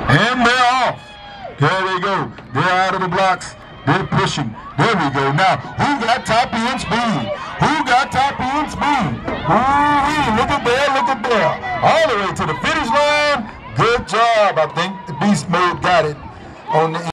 And they're off. There they go. They're out of the blocks. They're pushing. There we go. Now, who got top end speed? Who got top end speed? Ooh, look at there, look at there. All the way to the finish line. Good job. I think the beast mode got it on the